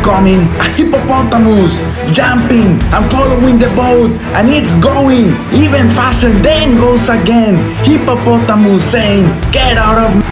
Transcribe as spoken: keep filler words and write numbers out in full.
coming a hippopotamus, jumping and following the boat, and it's going even faster, then goes again. Hippopotamus saying, "Get out of